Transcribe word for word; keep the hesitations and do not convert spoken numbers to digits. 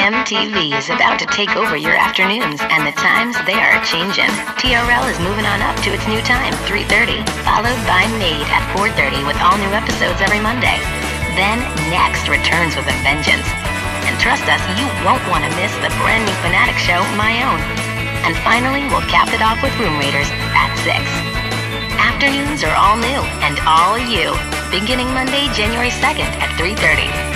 M T V is about to take over your afternoons, and the times, they are changing. T R L is moving on up to its new time, three thirty, followed by Made at four thirty with all new episodes every Monday. Then Next returns with a vengeance. And trust us, you won't want to miss the brand new Fanatic show, My Own. And finally, we'll cap it off with Room Raiders at six. Afternoons are all new and all you, beginning Monday, January second at three thirty.